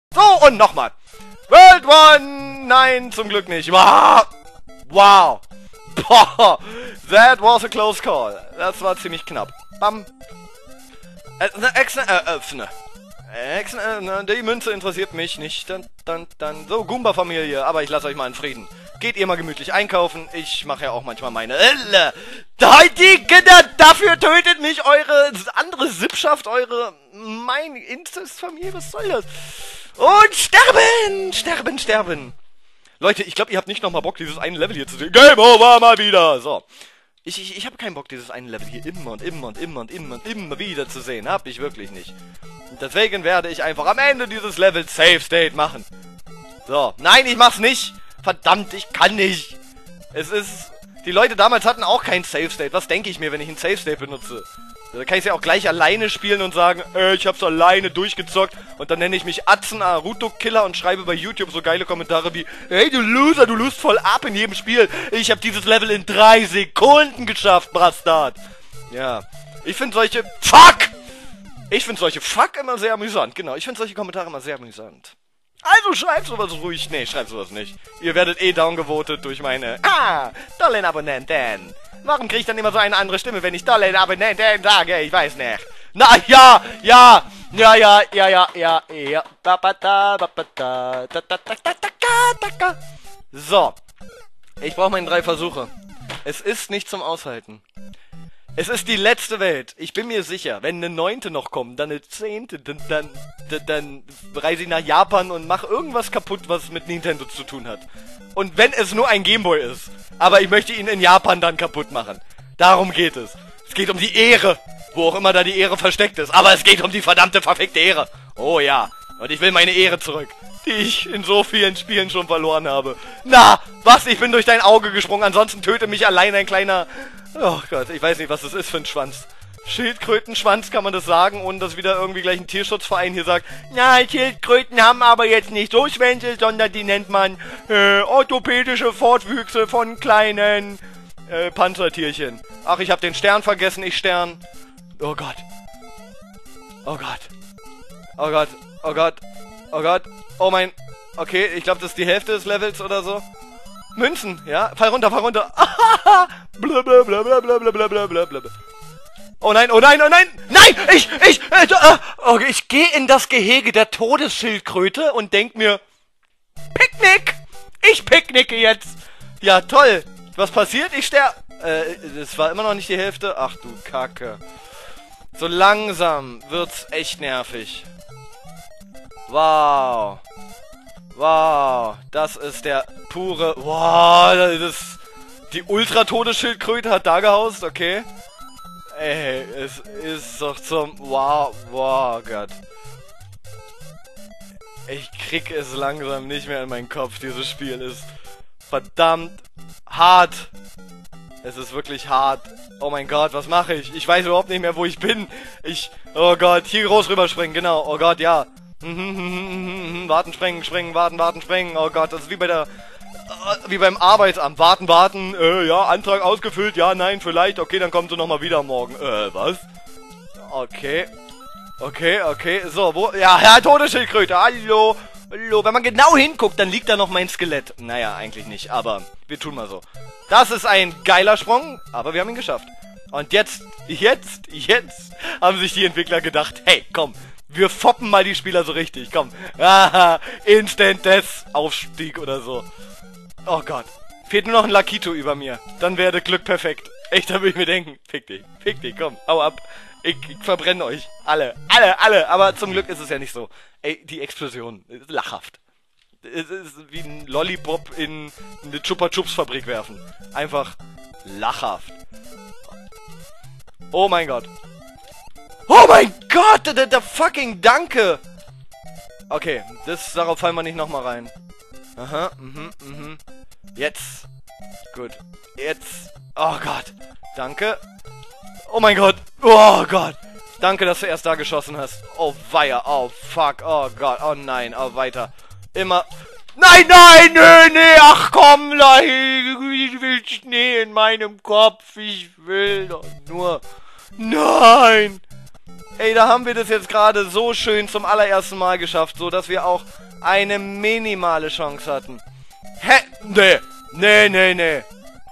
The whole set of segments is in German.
So, und nochmal. World One! Nein, zum Glück nicht. Wow! Wow! Boah! That was a close call. Das war ziemlich knapp. Bam! Öffne. Die Münze interessiert mich nicht. So, Goomba-Familie. Aber ich lasse euch mal in Frieden. Geht ihr mal gemütlich einkaufen. Ich mache ja auch manchmal meine... Dafür tötet mich eure andere Sippschaft, mein Inzestfamilie. Was soll das? Und sterben! Sterben, sterben! Leute, ich glaube, ihr habt nicht nochmal Bock, dieses eine Level hier zu sehen. Game over mal wieder! So. Ich habe keinen Bock, dieses eine Level hier immer wieder zu sehen. Hab ich wirklich nicht. Und deswegen werde ich einfach am Ende dieses Levels Save State machen. So. Nein, ich mach's nicht! Verdammt, ich kann nicht! Es ist... Die Leute damals hatten auch kein Save State. Was denke ich mir, wenn ich ein Save State benutze? Da kann ich es ja auch gleich alleine spielen und sagen, ich hab's alleine durchgezockt. Und dann nenne ich mich Atzen Naruto Killer und schreibe bei YouTube so geile Kommentare wie, hey du Loser, du lust voll ab in jedem Spiel. Ich habe dieses Level in 3 Sekunden geschafft, Bastard. Ja, ich finde solche Fuck immer sehr amüsant. Genau, ich finde solche Kommentare immer sehr amüsant. Also schreibt sowas ruhig. Nee, schreibt sowas nicht. Ihr werdet eh downgevotet durch meine tollen Abonnenten. Warum kriege ich dann immer so eine andere Stimme, wenn ich tollen Abonnenten sage? Ich weiß nicht. Na, ja. So. Ich brauche meine 3 Versuche. Es ist nicht zum Aushalten. Es ist die letzte Welt. Ich bin mir sicher, wenn eine 9. noch kommt, dann eine 10., dann reise ich nach Japan und mache irgendwas kaputt, was mit Nintendo zu tun hat. Und wenn es nur ein Gameboy ist. Aber ich möchte ihn in Japan dann kaputt machen. Darum geht es. Es geht um die Ehre. Wo auch immer da die Ehre versteckt ist. Aber es geht um die verdammte, verfickte Ehre. Oh ja. Und ich will meine Ehre zurück. Die ich in so vielen Spielen schon verloren habe. Na, was? Ich bin durch dein Auge gesprungen. Ansonsten töte mich allein ein kleiner... Oh Gott, ich weiß nicht, was das ist für ein Schwanz. Schildkrötenschwanz, kann man das sagen, ohne dass wieder irgendwie gleich ein Tierschutzverein hier sagt, na, Schildkröten haben aber jetzt nicht so Schwänze, sondern die nennt man orthopädische Fortwüchse von kleinen Panzertierchen. Ach, ich habe den Stern vergessen, ich Stern. Oh Gott. Oh Gott. Oh Gott. Oh Gott. Oh Gott. Oh mein... Okay, ich glaube, das ist die Hälfte des Levels oder so. Münzen, ja? Fall runter, fall runter. Blablabla. Oh nein, oh nein, oh nein! Nein! Ich gehe in das Gehege der Todesschildkröte und denk mir, Picknick! Ich picknicke jetzt! Ja, toll! Was passiert? Ich sterbe. Das war immer noch nicht die Hälfte. Ach du Kacke. So langsam wird's echt nervig. Wow. Wow. Das ist der pure... Wow, das ist... Die Ultra-Todesschildkröte hat da gehaust, okay. Ey, es ist doch zum... Wow, wow, Gott. Ich krieg es langsam nicht mehr in meinen Kopf. Dieses Spiel ist verdammt hart. Es ist wirklich hart. Oh mein Gott, was mache ich? Ich weiß überhaupt nicht mehr, wo ich bin. Oh Gott, hier groß rüberspringen, genau. Oh Gott, ja. Warten, springen, warten, springen. Oh Gott, das ist wie beim Arbeitsamt. Warten, ja, Antrag ausgefüllt, ja, nein, vielleicht, okay, dann kommen Sie nochmal wieder morgen. Was? Okay. Okay, so, wo, ja, Herr Todesschildkröte, hallo, wenn man genau hinguckt, dann liegt da noch mein Skelett. Naja, eigentlich nicht, aber wir tun mal so. Das ist ein geiler Sprung, aber wir haben ihn geschafft. Und jetzt haben sich die Entwickler gedacht, hey, komm, wir foppen mal die Spieler so richtig, komm. Haha, Instant Death Aufstieg oder so. Oh Gott. Fehlt nur noch ein Lakito über mir. Dann wäre Glück perfekt. Echt, da will ich mir denken. Fick dich, komm, hau ab. Ich verbrenne euch. Alle. Aber zum Glück ist es ja nicht so. Ey, die Explosion ist lachhaft. Es ist wie ein Lollipop in eine Chupa-Chups-Fabrik werfen. Einfach lachhaft. Oh mein Gott. Oh mein Gott, der fucking Danke. Okay, darauf fallen wir nicht nochmal rein. Aha, Jetzt. Gut. Jetzt. Oh Gott. Danke. Oh mein Gott. Oh Gott. Danke, dass du erst da geschossen hast. Oh weia. Oh fuck. Oh Gott. Oh nein. Oh weiter. Immer. Nein. Nee. Ach komm, ich will Schnee in meinem Kopf. Ich will doch nur. Nein. Ey, da haben wir das jetzt gerade so schön zum allerersten Mal geschafft, so dass wir auch eine minimale Chance hatten. Hä? Nee.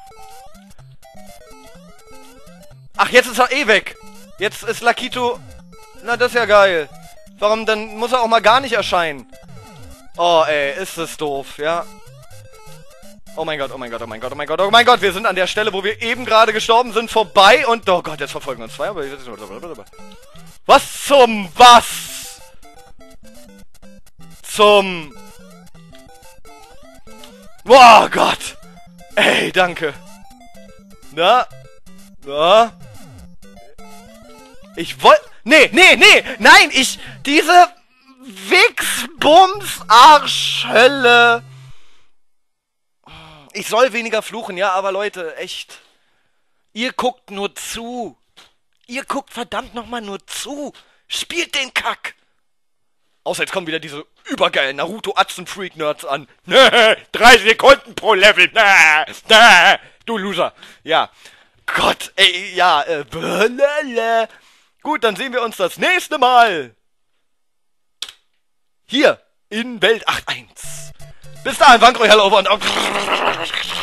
Ach, jetzt ist er eh weg. Jetzt ist Lakito... Na, das ist ja geil. Warum? Dann muss er auch mal gar nicht erscheinen. Oh, ey, ist das doof, ja. Oh mein Gott. Wir sind an der Stelle, wo wir eben gerade gestorben sind, vorbei. Und, oh Gott, jetzt verfolgen uns zwei. Aber was zum... Oh Gott. Ey, danke. Na? Ich wollte... Nee! Nein, diese Wichsbums-Arschhölle... Ich soll weniger fluchen, ja, aber Leute, echt. Ihr guckt nur zu. Ihr guckt verdammt nochmal nur zu. Spielt den Kack. Außer jetzt kommen wieder diese übergeilen Naruto-Atzen-Freak-Nerds an. 3 Sekunden pro Level. Du Loser. Ja. Gott, ey, ja, Gut, dann sehen wir uns das nächste Mal. Hier, in Welt 8.1. Bis dahin, Wankro, hello und...